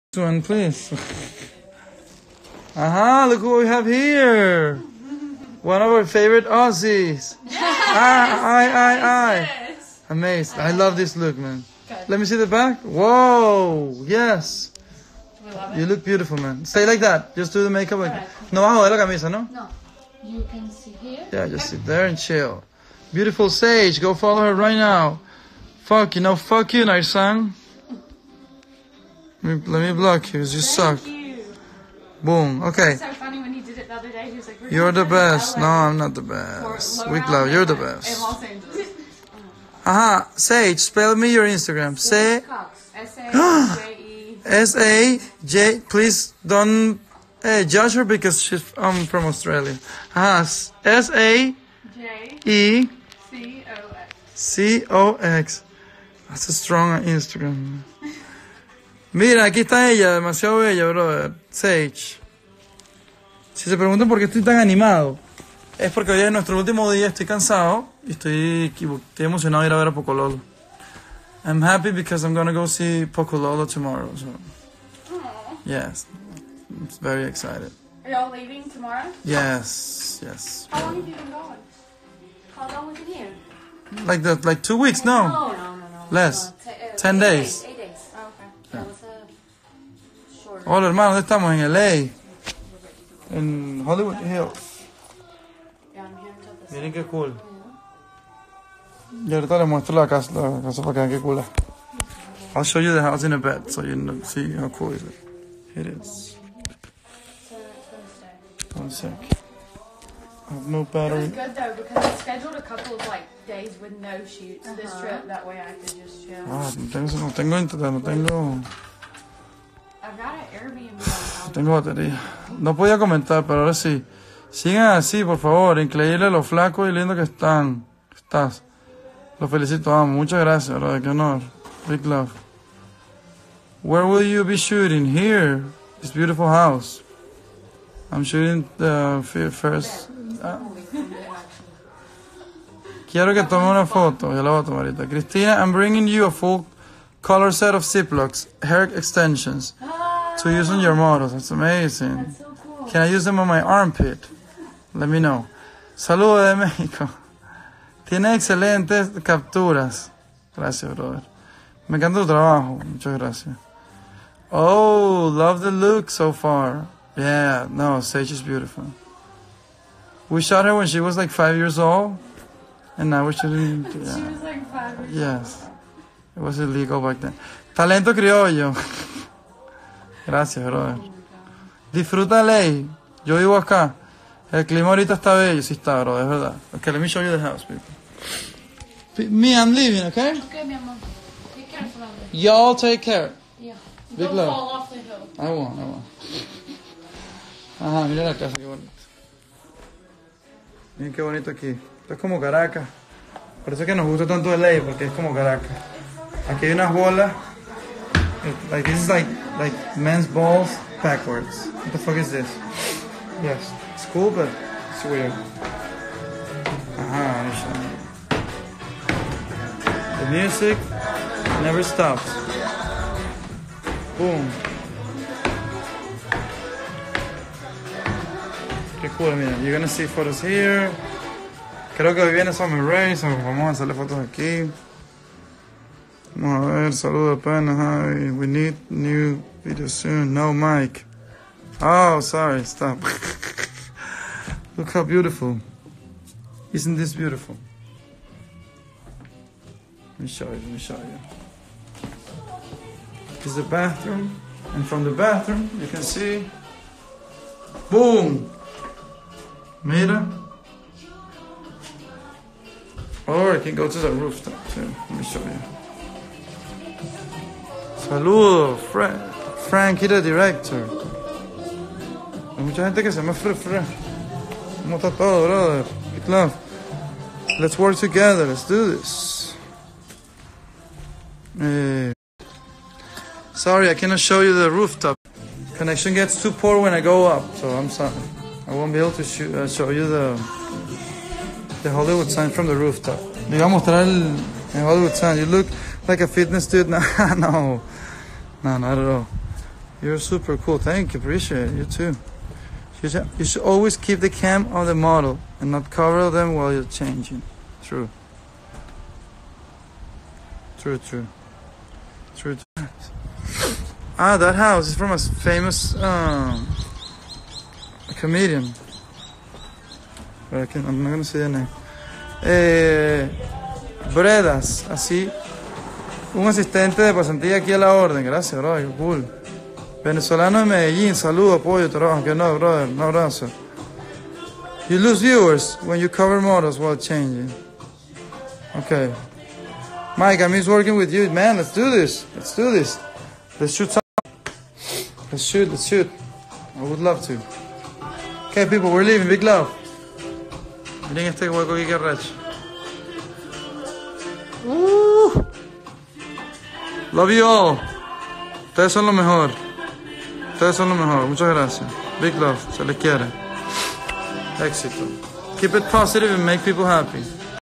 One, please. Look what we have here. One of our favorite Aussies. Yes. Amazed. I love this look, man. Good. Let me see the back. Whoa, yes. We love it. You look beautiful, man. Stay like that. Just do the makeup like Right. No bajo de la camisa, no? No. You can sit here. Yeah, just sit there and chill. Beautiful Sage. Go follow her right now. Fuck you, Naisan. Let me block you. You suck. Thank you. Boom. Okay. It's so funny when he did it the other day. He was like, You're the best. No, LA I'm not the or best. Laurel We love. You're the in best. Los Angeles. Sage, spell me your Instagram. Say Cox. S-A-J-E. S-A-J. Please don't judge her because she's from Australia. S-A-E-C-O-X. That's a strong Instagram. Mira, aquí está ella, demasiado bella, brother. Sage. Si se preguntan por qué estoy tan animado, es porque hoy es nuestro último día, estoy cansado y estoy emocionado de ir a ver a Pocololo. I'm happy because I'm gonna go see Pocololo tomorrow. So. Yes, I'm very excited. Are y'all leaving tomorrow? Yes. How long have you been going? How long have you been here? Like 2 weeks, no? No. Less. 10 days. 8 days. Oh, okay. That was a short. Hola, hermano, ¿dónde estamos? En LA. En Hollywood Hills. Yeah, I'm here until this. Miren qué cool. Y ahorita les muestro la casa para que vean qué cool es. I'll show you the house in a bit so you know, see how cool it is. So it's gonna stay. One sec. I have no It was battery. good though because I scheduled a couple of days with no shoots this trip. That way I could just chill. No tengo internet, no tengo I've got an Airbnb. batería. No podía comentar, pero ahora sí. Sigan así, por favor. Increíble lo flaco y lindo que estás. Lo felicito, amo. Muchas gracias, brother. Qué honor. Big love. Where will you be shooting? Here. This beautiful house. I'm shooting the first. Quiero que tome una foto. Ya la voy a tomar ahorita. Cristina, I'm bringing you a full color set of Ziplocs, hair extensions, to use on your models. That's amazing. That's so cool. Can I use them on my armpit? Let me know. Saludos de México. Tiene excelentes capturas. Gracias, brother. Me encanta tu trabajo. Muchas gracias. Oh, love the look so far. Yeah, no, Sage is beautiful. We shot her when she was like 5 years old. And now we're shooting. She was like 5 years old. Yes. It was illegal back then. Talento criollo. Gracias, brother. Disfruta ley. Yo vivo acá. El clima ahorita está bello. Sí está, bro, es verdad. Okay, let me show you the house, people. Me, I'm leaving, okay? Okay, mi amor. Be careful out there. Y'all take care. Yeah. Big Don't love. fall off the hill. I won't. Ajá, mira la casa, qué bonito. Miren qué bonito aquí. Esto es como Caracas. Por eso es que nos gusta tanto LA, porque es como Caracas. Aquí hay unas bolas. Like this is like men's balls backwards. What the fuck is this? Yes, it's cool, but it's weird. Let me show you. The music never stops. Boom. Qué cool, mira. You're gonna see photos here. Creo que hoy viene Summer Rae, so vamos a hacerle fotos aquí. Vamos a ver, saludos apenas. Hi. We need new video soon. No mic. Oh, sorry, stop. Look how beautiful. Isn't this beautiful? Let me show you. This is the bathroom. And from the bathroom, you can see. Boom! Mira. Or I can go to the rooftop too. Let me show you. Saludos, Frankie the director. Hay mucha gente que se llama Fre. ¿Cómo está todo, brother? Big love. Let's work together. Let's do this. Sorry, I cannot show you the rooftop. Connection gets too poor when I go up, so I'm sorry. I won't be able to show you the Hollywood sign from the rooftop. Le iba a mostrar el Hollywood sign. You look like a fitness dude. No, not at all. You're super cool. Thank you. Appreciate it. You too. You should always keep the cam on the model and not cover them while you're changing. True. True. Ah, that house is from a famous comedian. But I'm not gonna say the name. Bredas, así. Un asistente de pasantía aquí a la orden. Gracias, bro. Qué cool. Venezolano de Medellín. Saludo, apoyo, trabajo. Que no, brother. Un abrazo. You lose viewers when you cover models while changing. Okay. Mike, I miss working with you. Man, let's do this. Let's shoot something. Let's shoot. I would love to. Okay, people, we're leaving. Big love. Miren este hueco aquí que racho. Love you all. Ustedes son lo mejor. Muchas gracias. Big love. Se les quiere. Éxito. Keep it positive and make people happy.